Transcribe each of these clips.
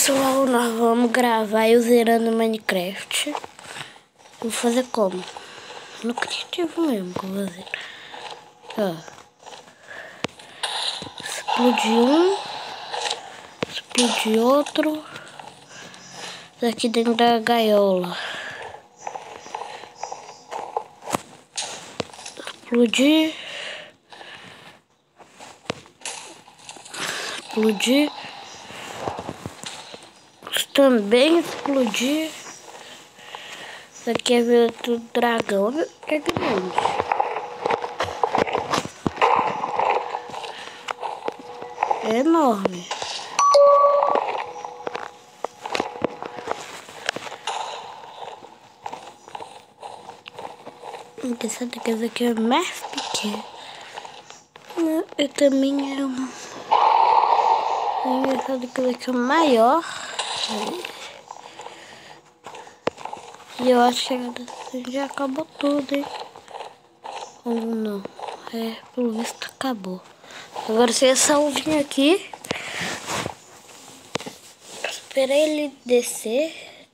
Pessoal, nós vamos gravar eu zerando Minecraft. Vou fazer como? No criativo mesmo que eu vou fazer. Ó. Explode um. Explode outro. Daqui dentro da gaiola. Explodir. Explodir. Também explodir. Isso aqui é ver do dragão. É grande. É enorme. Essa aqui é mais pequena. Eu também é uma. Essa daqui é maior. E eu acho que já acabou tudo, hein? Ou não? É, pelo visto acabou. Agora se essa uvinha aqui. Esperei ele descer.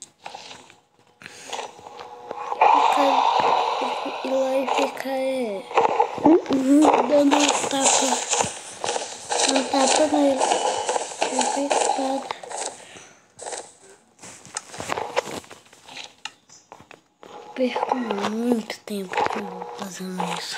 E lá e fica dando um tapa nele. Perco muito tempo fazendo isso.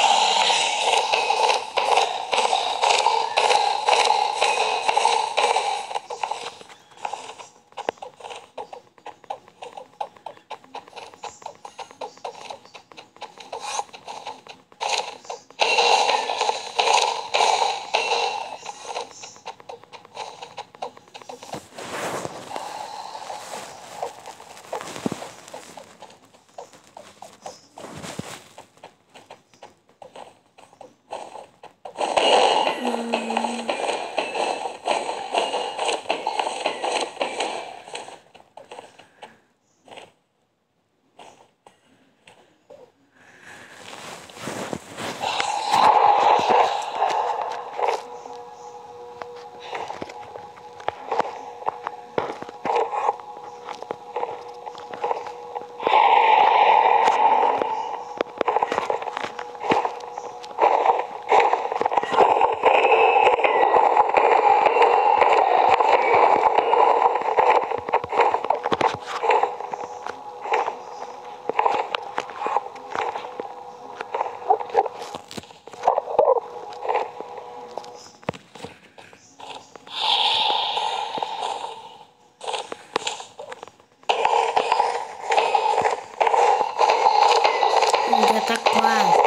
Já tá quase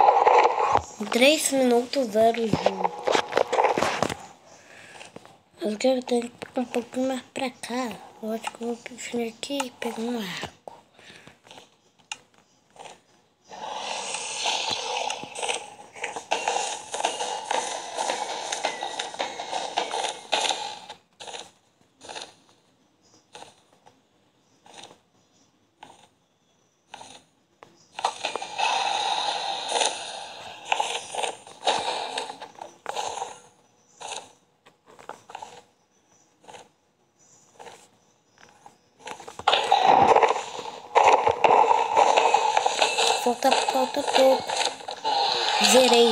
3 minutos 0 jogo. Eu quero ter um pouquinho mais pra cá. Eu acho que eu vou vir aqui e pegar um arco. Falta pouco. Zerei.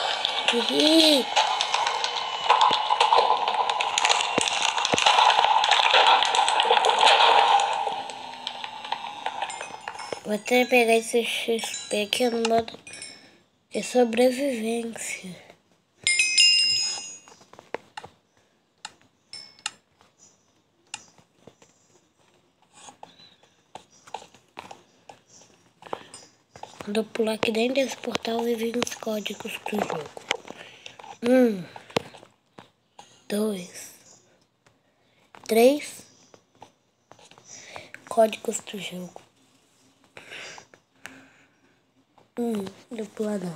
Vou até pegar esse XP aqui no modo de sobrevivência. Quando eu pular aqui dentro desse portal, vai vir os códigos do jogo. 1, 2, 3 códigos do jogo. Vou pular não.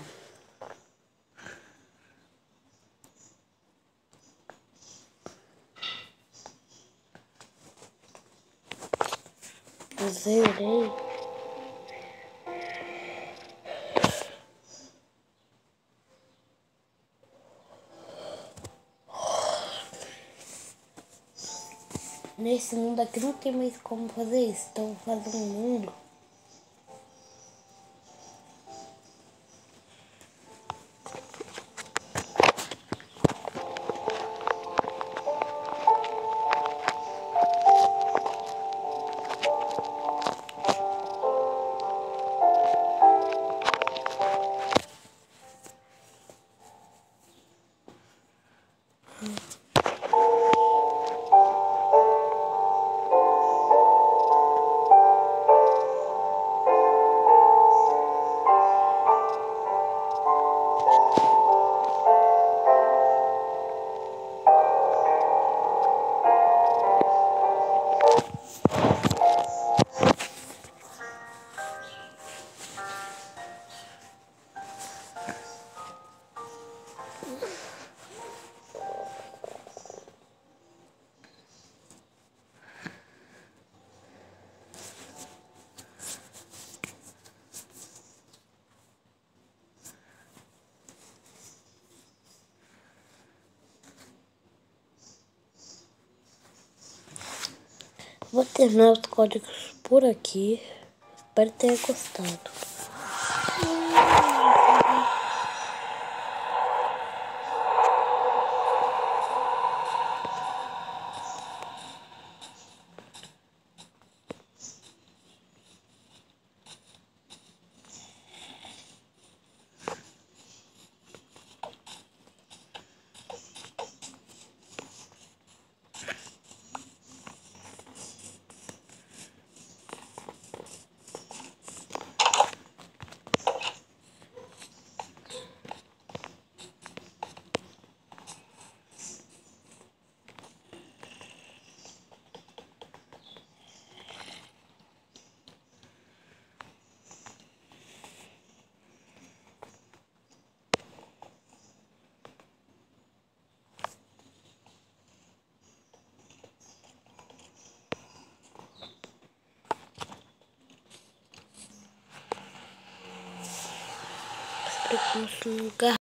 Eu zerei. Nesse mundo aqui não tem mais como fazer isso. Então vou fazer um mundo. Vou terminar os códigos por aqui. Espero ter gostado. Para um lugar